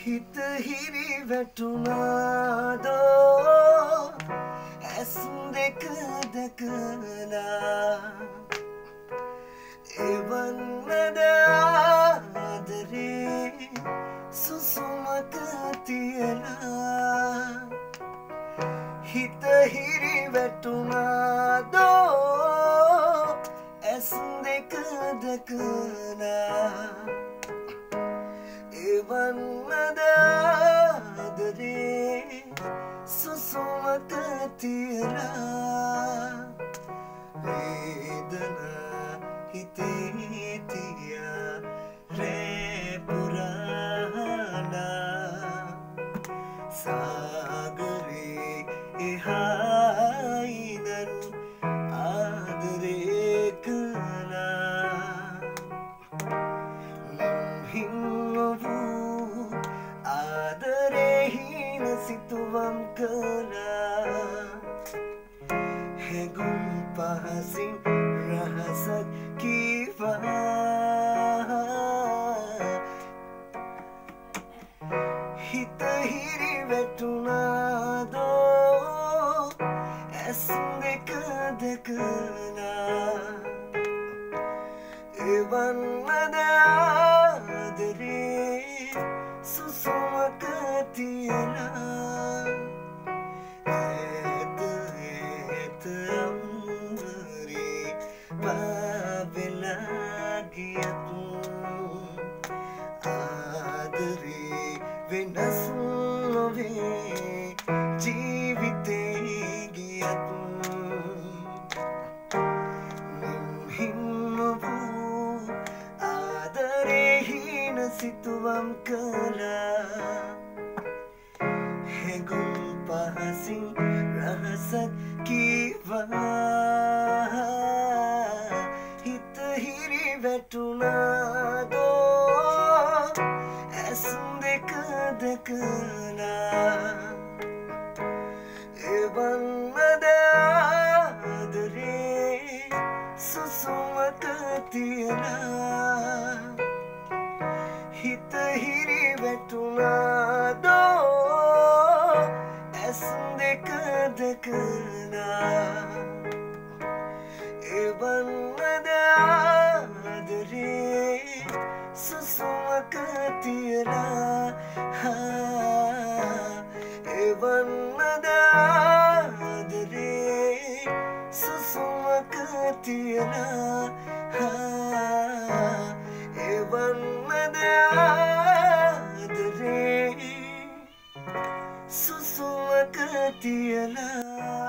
හිත හිරි වැටුණාදෝ ඇස් දෙක දැකලා එවන්නද ආදරේ සුසුමක තියලා හිත හිරි වැටුණාදෝ ඇස් දෙක දැකලා එවන්නද ආදරේ සුසුමක තියලා වේදනා හිතේ තියා රේ පුරාලා සාගරේ එහායිනන් ආදරේ කළා හිම්වූ ආදරේ හින සිතුවම් කළා හැගුම් පහසින් රහසක් කීවා හිත හිරි වැටුණාදෝ ඇස් දෙක දැකලා එවන්නද ආදරේ සුසුමක තියලා ඇත අම්බරේ පාවෙලා ගියතු ආදරේ වෙනස් නොවේ ජීවිතේ ගියතු හිම්වූ ආදරේ හින සිතුවම් කළා හැගුම් පහසින් රහසක් කීවා හිත හිරි වැටුණාදෝ ඇස් දෙක දැකලා එවන්නද ආදරේ සුසුමක තියලා හිත හිරි වැටුණාදෝ ඇස් දෙක දැකලා එවන්නද ආදරේ සුසුමක තියලා එවන්නද ආදරේ සුසුමක තියලා එවන්නද ආදරේ සුසුමක තියලා